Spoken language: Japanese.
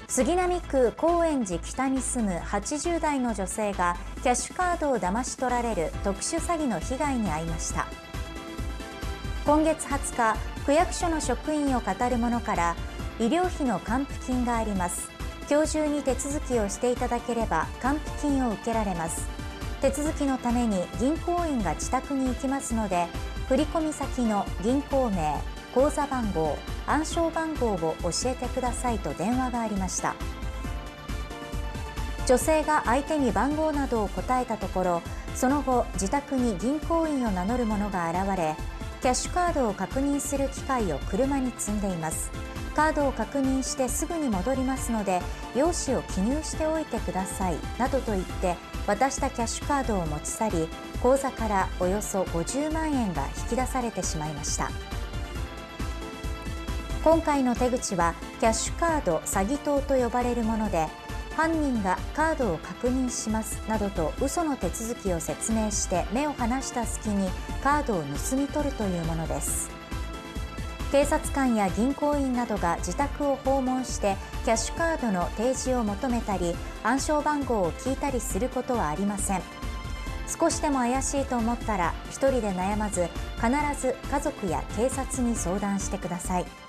杉並区高円寺北に住む80代の女性がキャッシュカードを騙し取られる特殊詐欺の被害に遭いました。今月20日、区役所の職員を語る者から医療費の還付金があります。今日中に手続きをしていただければ還付金を受けられます。手続きのために銀行員が自宅に行きますので、振込先の銀行名、口座番号、暗証番号を教えてくださいと電話がありました。女性が相手に番号などを答えたところ、その後自宅に銀行員を名乗る者が現れ、キャッシュカードを確認する機械を車に積んでいます。カードを確認してすぐに戻りますので、用紙を記入しておいてくださいなどと言って渡したキャッシュカードを持ち去り、口座からおよそ50万円が引き出されてしまいました。今回の手口はキャッシュカード詐欺盗と呼ばれるもので、犯人がカードを確認しますなどと嘘の手続きを説明して目を離した隙にカードを盗み取るというものです。警察官や銀行員などが自宅を訪問してキャッシュカードの提示を求めたり暗証番号を聞いたりすることはありません。少しでも怪しいと思ったら一人で悩まず、必ず家族や警察に相談してください。